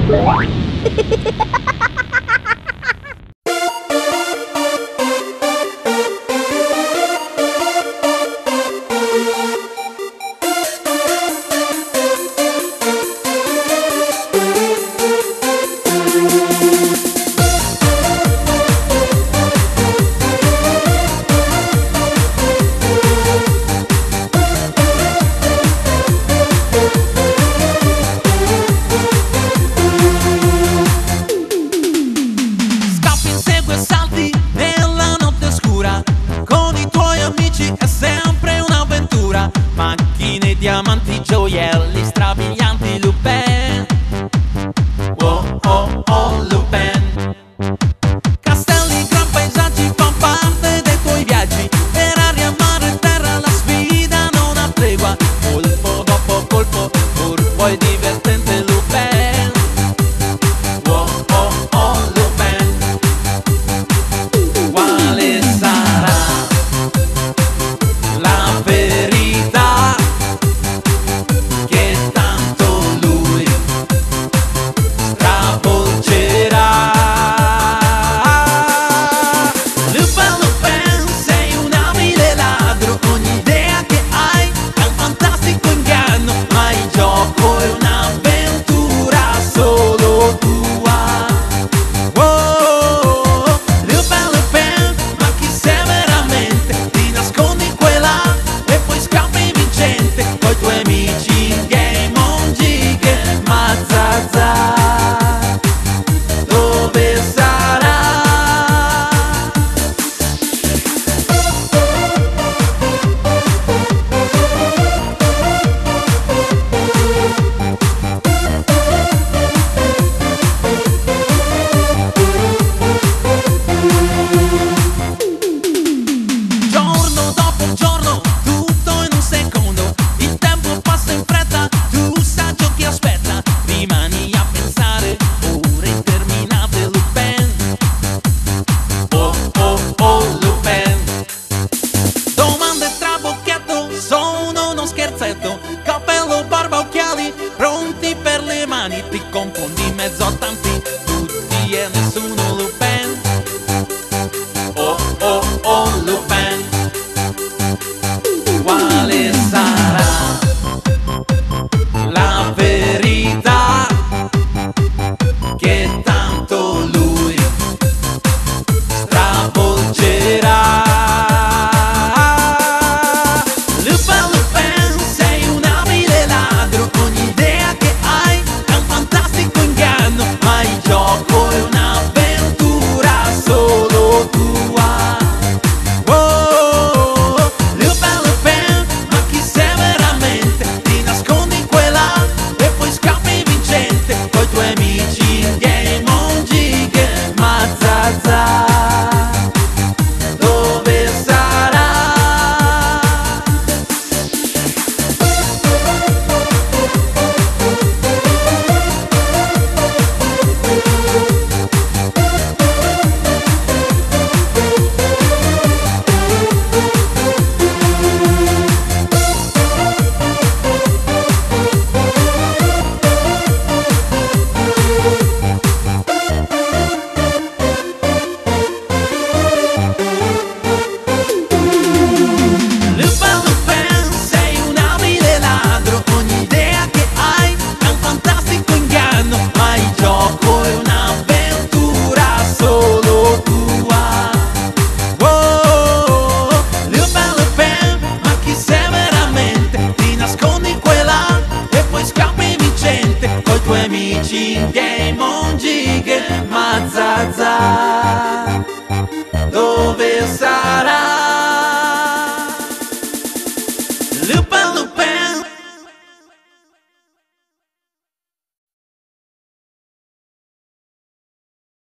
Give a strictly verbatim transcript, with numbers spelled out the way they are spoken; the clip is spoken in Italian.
Diamanti, gioielli, strabilianti, Lupin. Oh oh oh, Lupin. Castelli, gran paesaggi, fan parte dei tuoi viaggi. Per aria, mare, terra, la sfida non ha tregua. Colpo dopo colpo, furbo e divertente, Lupin. Oh oh oh, Lupin. Quale sarà la verità? Cappello, barba, occhiali, pronti per le mani. Ti confondi in mezzo a tanti, tutti e nessuno, Lupin. Oh oh oh, Lupin. Quale sarà la verità che tanto lui stravolgerà? Amici in game on gig, ma za za.